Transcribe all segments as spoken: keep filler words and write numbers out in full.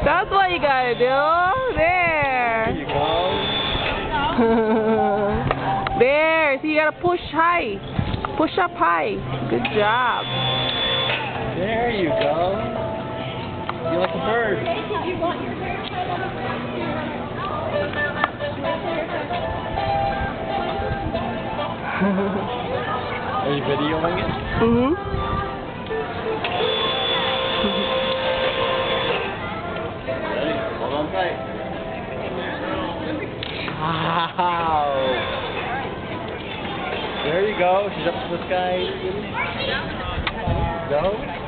That's what you gotta do. There. There you go. There. So you gotta push high. Push up high. Good job. There you go. You're like a bird. Are you videoing it? Mhm. Ready? Hold on tight. Wow. There you go. She's up to the sky. Go.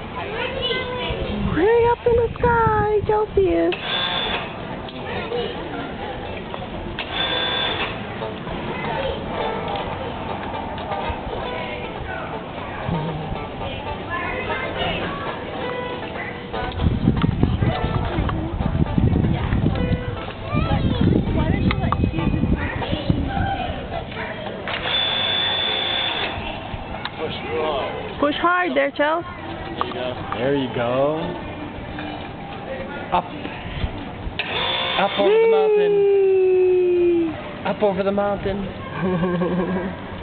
Way up in the sky, Chelsea is. Push hard. Push hard there, Chelsea. There you go. Up. Up over the mountain. Up over the mountain.